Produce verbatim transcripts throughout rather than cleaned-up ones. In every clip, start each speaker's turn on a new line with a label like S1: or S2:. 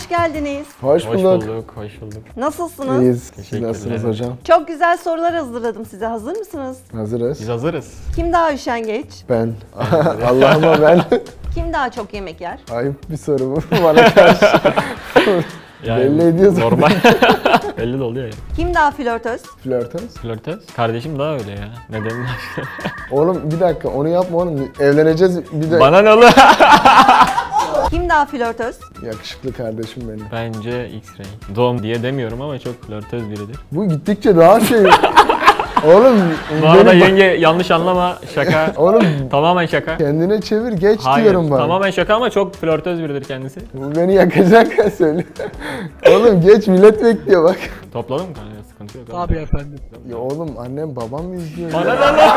S1: geldiniz.
S2: Hoş
S3: Hoş
S2: bulduk.
S3: bulduk, hoş bulduk.
S1: Nasılsınız?
S2: İyiyiz. Siz
S3: Teşekkürler.
S2: nasılsınız hocam?
S1: Çok güzel sorular hazırladım size. Hazır mısınız?
S2: Hazırız.
S3: Biz hazırız.
S1: Kim daha üşengeç?
S2: Ben. Allah'ıma ben.
S1: Kim daha çok yemek yer?
S2: Ayıp bir soru bu bana karşı. Belli ediyorsun.
S3: Normal. Belli de oluyor ya.
S1: Kim daha flörtöz?
S2: Flörtöz.
S3: Flörtöz. Kardeşim daha öyle ya. Neden?
S2: Oğlum bir dakika onu yapma oğlum. Evleneceğiz bir de.
S3: Bana ne oluyor?
S1: Kim daha flörtöz?
S2: Yakışıklı kardeşim benim.
S3: Bence X-Ray. Doğum diye demiyorum ama çok flörtöz biridir.
S2: Bu gittikçe daha şey. Oğlum
S3: Bu arada
S2: benim-
S3: yenge yanlış anlama, şaka.
S2: Oğlum
S3: Tamamen şaka.
S2: kendine çevir geç
S3: Hayır,
S2: diyorum bana.
S3: tamamen şaka ama çok flörtöz biridir kendisi.
S2: Bu beni yakacak söyle. Oğlum geç millet bekliyor bak.
S3: Topladım mı kanka? Sıkıntı yok.
S4: Tabii efendim.
S2: Ya oğlum annem babam mı izliyor?
S3: Bana
S2: ya?
S3: ne lan?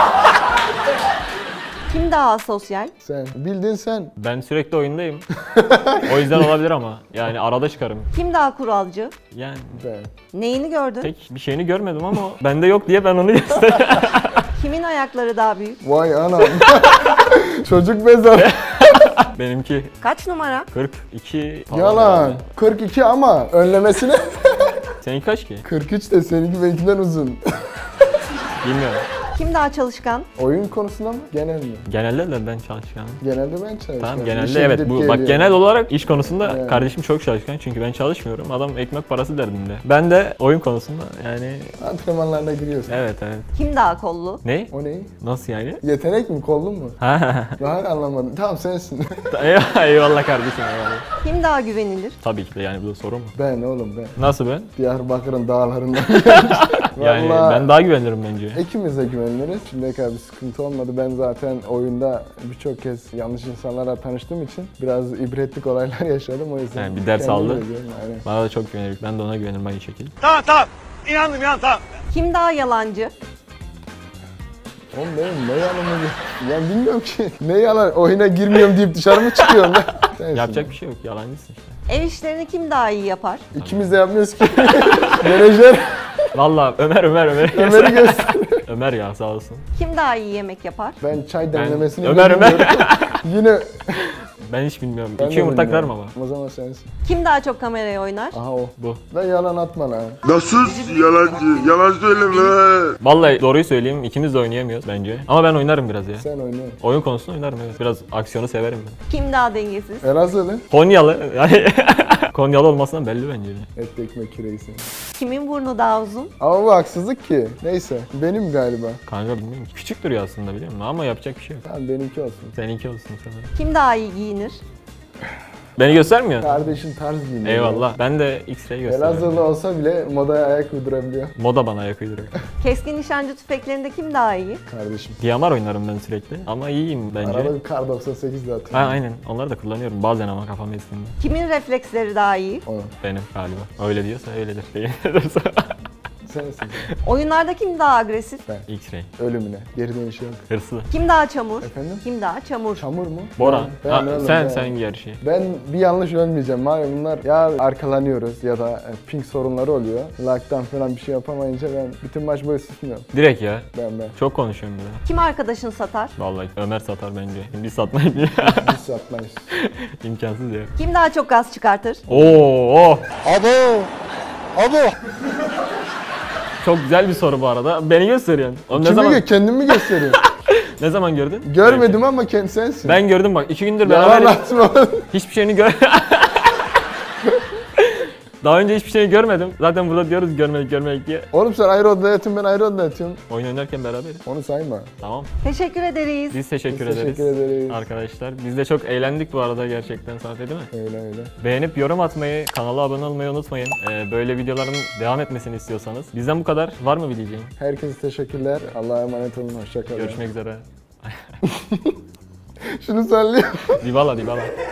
S1: Kim daha asosyal?
S2: Sen bildin sen.
S3: Ben sürekli oyundayım. O yüzden olabilir ama. Yani arada çıkarım.
S1: Kim daha kuralcı?
S3: Yani
S2: Ben.
S1: Neyini gördün?
S3: pek bir şeyini görmedim ama o bende yok diye ben onu gösterdim.
S1: Kimin ayakları daha büyük?
S2: Vay anam. Çocuk mezarı.
S3: Benimki
S1: Kaç numara?
S3: kırk iki falan
S2: Yalan.
S3: herhalde.
S2: kırk iki ama önlemesine.
S3: Seninki kaç ki?
S2: kırk üç de seninki benimkinden uzun.
S3: Bilmiyorum.
S1: Kim daha çalışkan?
S2: Oyun konusunda mı? Genel mi?
S3: Genelde de ben çalışkanım.
S2: Genelde ben çalışıyorum.
S3: Tamam
S2: İşe
S3: genelde evet.
S2: gidip
S3: Bu bak
S2: geliyorum.
S3: genel olarak iş konusunda
S2: Evet.
S3: kardeşim çok çalışkan çünkü ben çalışmıyorum. Adam ekmek parası derdinde. Ben de oyun konusunda yani
S2: Antrenmanlarına giriyorsun.
S3: evet evet.
S1: Kim daha kollu?
S3: Ne?
S2: O ne?
S3: Nasıl yani?
S2: Yetenek mi? Kollun mu?
S3: Ha
S2: Daha anlamadım. Tamam sensin.
S3: eyvallah, eyvallah kardeşim eyvallah.
S1: Kim daha güvenilir?
S3: Tabii ki de yani bu da soru mu?
S2: Ben oğlum ben.
S3: Nasıl ben?
S2: Diyarbakır'ın dağlarından.
S3: Yani
S2: Vallahi
S3: ben daha güvenirim bence.
S2: ikimiz de güveniliriz. Şimdiye kadar bir sıkıntı olmadı. Ben zaten oyunda birçok kez yanlış insanlarla tanıştığım için biraz ibretlik olaylar yaşadım o yüzden.
S3: Yani bir ders
S2: kendime
S3: aldı.
S2: diyorum, aynen.
S3: Bana da çok güvenirim. Ben de ona güvenirim aynı şekilde.
S1: Kim daha yalancı?
S2: Oğlum benim ne yalanı bu? Ya bilmiyorum ki. Ne yalan? Oyuna girmiyorum deyip dışarı mı çıkıyorum ben? Sensin.
S3: Yapacak bir şey yok. Yalancısın işte.
S1: Ev işlerini kim daha iyi yapar?
S2: İkimiz de yapmıyoruz ki. Menajer
S3: Valla Ömer Ömer Ömer.
S2: Ömer'i göster.
S3: Ömer ya sağ olsun.
S1: Kim daha iyi yemek yapar?
S2: Ben çay demlemesini
S3: Ömer, Ömer.
S2: bilmiyorum. Yine
S3: Ben hiç bilmiyorum.
S2: ben
S3: İki
S2: de
S3: yumurta
S2: bilmiyorum.
S3: kırarım ama.
S2: O zaman sensin.
S1: Kim daha çok kameraya oynar?
S2: Aha o.
S3: Bu.
S2: Da yalan atma lan.
S5: Nasıl yalancı? Yalan söyleme.
S3: Vallahi doğruyu söyleyeyim ikimiz de oynayamıyoruz bence. Ama ben oynarım biraz ya.
S2: Sen oynuyorsun.
S3: Oyun konusunda oynarım evet. Biraz aksiyonu severim ben.
S1: Kim daha dengesiz?
S2: Elazığlı.
S3: Konyalı yani Konyalı olmasından belli bence.
S2: Et ekmek küreğisin.
S1: Kimin burnu daha uzun?
S2: Ama bu haksızlık ki. Neyse. Benim galiba.
S3: Kanka bilmiyorum ki. Küçük duruyor aslında biliyor musun? Ama yapacak bir şey yok.
S2: Tamam benimki olsun.
S3: Seninki olsun sanırım.
S1: Kim daha iyi giyinir?
S3: Beni göstermiyor.
S2: Kardeşin tarz giyiniyor.
S3: Eyvallah. Ben de X-Ray gösteriyorum.
S2: Elazığlı olsa bile modaya ayak uydurabiliyor.
S3: Moda bana ayak uyduruyor.
S1: Keskin nişancı tüfeklerinde kim daha iyi?
S2: Kardeşim.
S3: D M R oynarım ben sürekli. Ama iyiyim bence.
S2: Arada bir kar doksan sekiz de
S3: Ha
S2: atıyorum.
S3: aynen. Onları da kullanıyorum bazen ama kafam estiğinde.
S1: Kimin refleksleri daha iyi?
S2: Onu.
S3: Benim galiba. Öyle diyorsa öyledir. Değil.
S2: Sensin.
S1: Oyunlarda kim daha agresif?
S3: X-Ray.
S2: Ölümüne. Geri dönüşü yok.
S3: Hırslı.
S1: Kim daha çamur?
S2: Efendim?
S1: Kim daha çamur?
S2: Çamur mu?
S3: Bora.
S2: Ben,
S3: Ha,
S2: ben oğlum,
S3: sen
S2: ben.
S3: sen gerçi.
S2: Ben bir yanlış ölmeyeceğim. Malum bunlar ya arkalanıyoruz ya da e, ping sorunları oluyor. Lockdown falan bir şey yapamayınca ben bütün maç boyu susmuyorum.
S3: Direkt ya.
S2: Ben ben.
S3: Çok konuşuyorum bir de.
S1: Kim arkadaşın satar?
S3: Vallahi Ömer satar bence. Biz satmayız diye.
S2: Biz satmayız.
S3: İmkansız ya.
S1: Kim daha çok gaz çıkartır?
S3: Oo, oh.
S2: Abo! Abo!
S3: Çok güzel bir soru bu arada. Beni gösteriyorsun. Oğlum ne
S2: Kimi
S3: zaman
S2: gö kendimi mi gösteriyorum?
S3: ne zaman gördün?
S2: Görmedim ama kendi sensin.
S3: Ben gördüm bak. iki gündür
S2: Yalan
S3: beraberiz.
S2: atma.
S3: Hiçbir şeyini gör. Daha önce hiçbir şeyini görmedim. Zaten burada diyoruz görmedik görmedik diye.
S2: Oğlum sen ayrı odada yatıyorsun, ben ayrı odada yatıyorum.
S3: Oyun oynarken beraberiz.
S2: Onu sayma.
S3: Tamam.
S1: Teşekkür ederiz.
S3: Biz teşekkür
S2: Biz
S3: ederiz.
S2: teşekkür ederiz.
S3: Arkadaşlar biz de çok eğlendik bu arada gerçekten Safi değil mi?
S2: Öyle öyle.
S3: Beğenip yorum atmayı, kanala abone olmayı unutmayın. Ee, böyle videoların devam etmesini istiyorsanız. Bizden bu kadar. Var mı bir diyeceğin?
S2: Herkese teşekkürler. Allah'a emanet olun. Hoşça kalın.
S3: Görüşmek üzere.
S2: Şunu söyleyeyim.
S3: Dibala dibala.